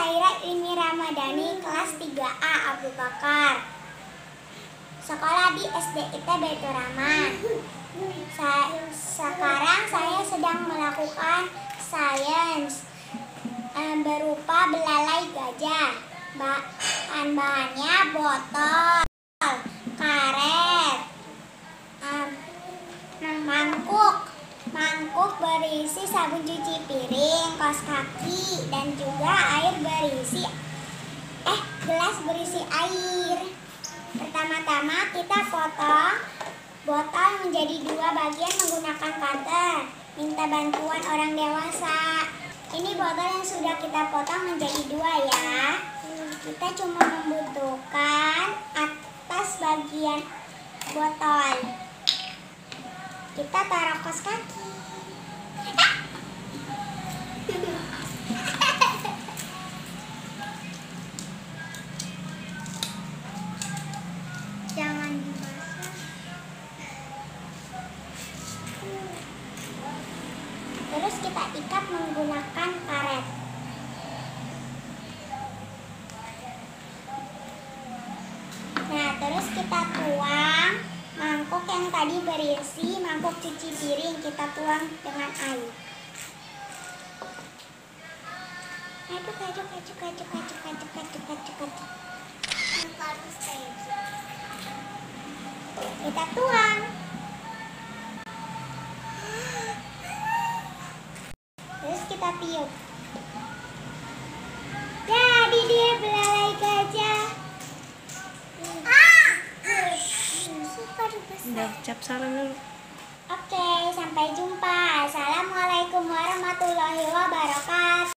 Saira Ini Ramadhani, kelas 3A Abu Bakar. Sekolah di SD IT Baitur Rahman. Sekarang saya sedang melakukan sains berupa belalai gajah. Bahan-bahannya botol, karet, mangkuk berisi sabun cuci piring, kaos kaki, dan juga gelas berisi air. Pertama-tama kita potong botol menjadi 2 bagian menggunakan cutter. Minta bantuan orang dewasa. Ini botol yang sudah kita potong menjadi 2 ya. Kita cuma membutuhkan atas bagian botol. Kita taruh kaos kaki. Jangan dibasah. Terus kita ikat menggunakan karet. Nah, terus kita tuang mangkuk yang tadi berisi mangkuk cuci piring, kita tuang dengan air. Aduk. Kita tuang. Terus kita tiup. Jadi dia belalai gajah. Udah ucap salam dulu. Oke, sampai jumpa. Assalamualaikum warahmatullahi wabarakatuh.